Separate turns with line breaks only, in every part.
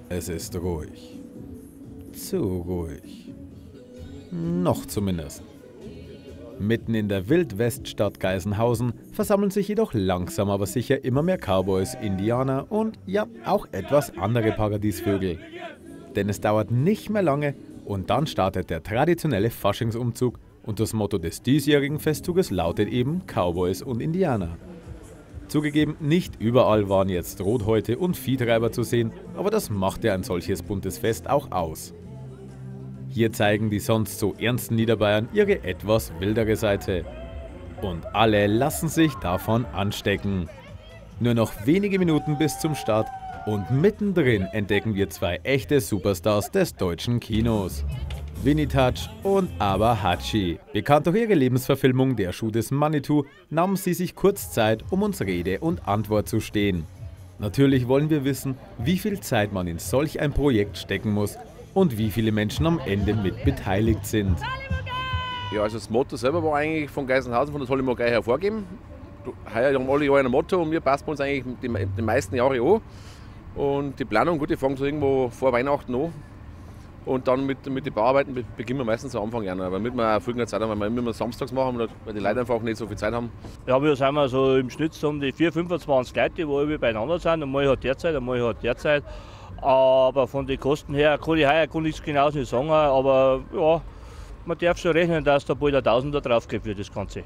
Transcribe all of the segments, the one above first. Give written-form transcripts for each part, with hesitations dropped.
Es ist ruhig. Zu ruhig. Noch zumindest. Mitten in der Wildweststadt Geisenhausen versammeln sich jedoch langsam aber sicher immer mehr Cowboys, Indianer und ja, auch etwas andere Paradiesvögel. Denn es dauert nicht mehr lange und dann startet der traditionelle Faschingsumzug und das Motto des diesjährigen Festzuges lautet eben Cowboys und Indianer. Zugegeben, nicht überall waren jetzt Rothäute und Viehtreiber zu sehen, aber das macht ja ein solches buntes Fest auch aus. Hier zeigen die sonst so ernsten Niederbayern ihre etwas wildere Seite. Und alle lassen sich davon anstecken. Nur noch wenige Minuten bis zum Start und mittendrin entdecken wir zwei echte Superstars des deutschen Kinos. Winnie Touch und Aba Hatschi. Bekannt durch ihre Lebensverfilmung Der Schuh des Manitou, nahmen sie sich kurz Zeit, um uns Rede und Antwort zu stehen. Natürlich wollen wir wissen, wie viel Zeit man in solch ein Projekt stecken muss und wie viele Menschen am Ende mit beteiligt sind.
Ja, also das Motto selber war eigentlich von Geisenhausen, von der Solimogai hervorgeben. Heuer haben alle Jahre ein Motto und wir passen uns eigentlich die meisten Jahre an. Und die Planung, gut, die fangen so irgendwo vor Weihnachten an. Und dann mit den Bauarbeiten beginnen wir meistens am Anfang Januar, weil wir auch früher Zeit haben, weil wir immer samstags machen, weil die Leute einfach nicht so viel Zeit haben.
Ja, wir sind so im Schnitt so um die 25 Leute, die alle beieinander sind. Einmal hat der Zeit, einmal hat der Zeit. Aber von den Kosten her kann ich heuer nichts Genaues nicht sagen, aber ja, man darf schon rechnen, dass da bald ein Tausender drauf geht für das Ganze.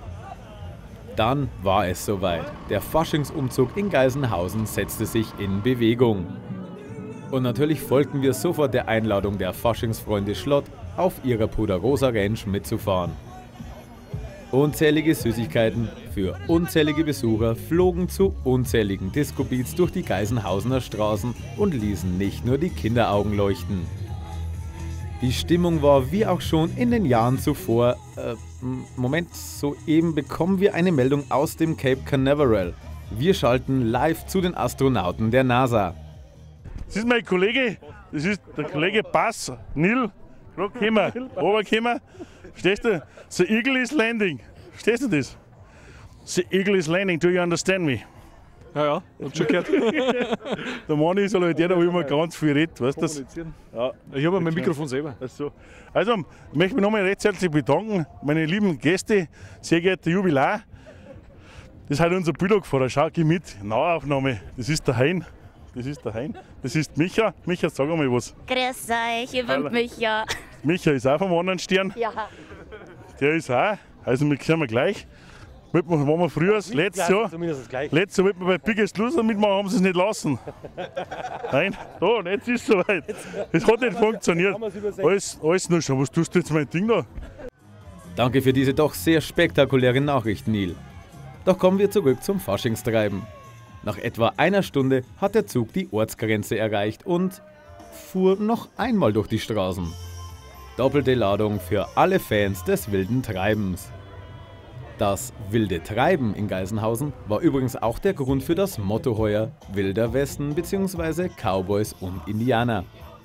Dann war es soweit. Der Faschingsumzug in Geisenhausen setzte sich in Bewegung. Und natürlich folgten wir sofort der Einladung der Faschingsfreunde Schlott, auf ihrer Puderosa Ranch mitzufahren. Unzählige Süßigkeiten für unzählige Besucher flogen zu unzähligen Disco-Beats durch die Geisenhausener Straßen und ließen nicht nur die Kinderaugen leuchten. Die Stimmung war wie auch schon in den Jahren zuvor. Moment, soeben bekommen wir eine Meldung aus dem Cape Canaveral. Wir schalten live zu den Astronauten der NASA.
Das ist mein Kollege, das ist der Kollege Bass, Neil, runtergekommen. Verstehst du? The eagle is landing. Verstehst du das? The eagle is landing, do you understand me?
Ja, hab schon gehört.
Der Mann ist halt der, der immer ganz viel redet, weißt du das?
Ja, ich habe mein Mikrofon selber.
Also, ich möchte mich nochmal recht herzlich bedanken, meine lieben Gäste, sehr geehrter Jubilar. Das ist halt unser Bildungsfahrer, schau, geh mit, Nahaufnahme, das ist der Hein. Das ist der Hein. Das ist Micha. Micha, sag einmal was.
Grüß euch, ich bin Micha.
Micha ist auch vom anderen Stern.
Ja.
Der ist auch. Also wir sehen wir gleich. Waren wir früher, letztes Jahr wollten wir bei Biggest Loser mitmachen, haben sie es nicht lassen. Nein, da, und jetzt ist es soweit. Es hat nicht funktioniert. Alles nur schon. Was tust du jetzt mein Ding da?
Danke für diese doch sehr spektakuläre Nachricht, Neil. Doch kommen wir zurück zum Faschingstreiben. Nach etwa einer Stunde hat der Zug die Ortsgrenze erreicht und fuhr noch einmal durch die Straßen. Doppelte Ladung für alle Fans des wilden Treibens. Das wilde Treiben in Geisenhausen war übrigens auch der Grund für das Motto heuer Wilder Westen bzw. Cowboys und Indianer.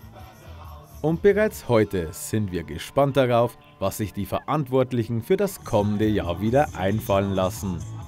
Und bereits heute sind wir gespannt darauf, was sich die Verantwortlichen für das kommende Jahr wieder einfallen lassen.